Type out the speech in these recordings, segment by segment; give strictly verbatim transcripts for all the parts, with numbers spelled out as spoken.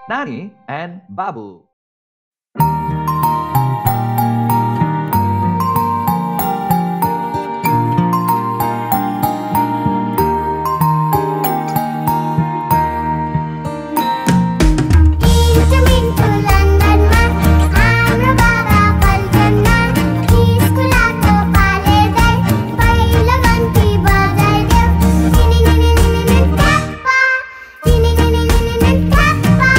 Nani and Babu. Intu Mintu London ma हाम्रो बाबा पल्टनमा स्कुलको पाले दे पहिलो घन्टी बजाइदेऊ निनी निनी निनी ठ्याप्पा निनी निनी निनी ठ्याप्पा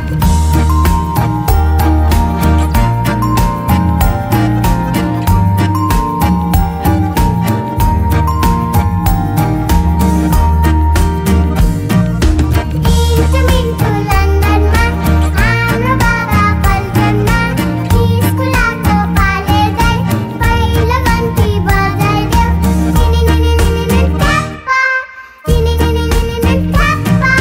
Intu Mintu London ma हाम्रो बाबा पल्टनमा स्कुलको पाले दे पहिलो घन्टी बजाइदेऊ निनी निनी निनी ठ्याप्पा निनी निनी निनी ठ्याप्पा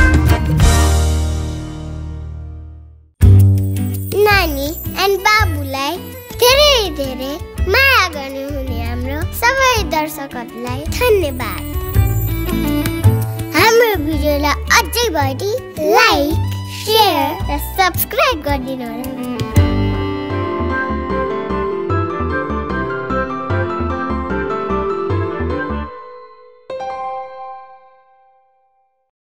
नानी एन्ड बाबुलाई धेरै धेरै माया गर्नुहुने हाम्रो सबै दर्शकहरूलाई धन्यवाद। हाम्रो भिडियोलाई अझै बढी लाइक, शेयर र सब्स्क्राइब गरिदिनुहोला।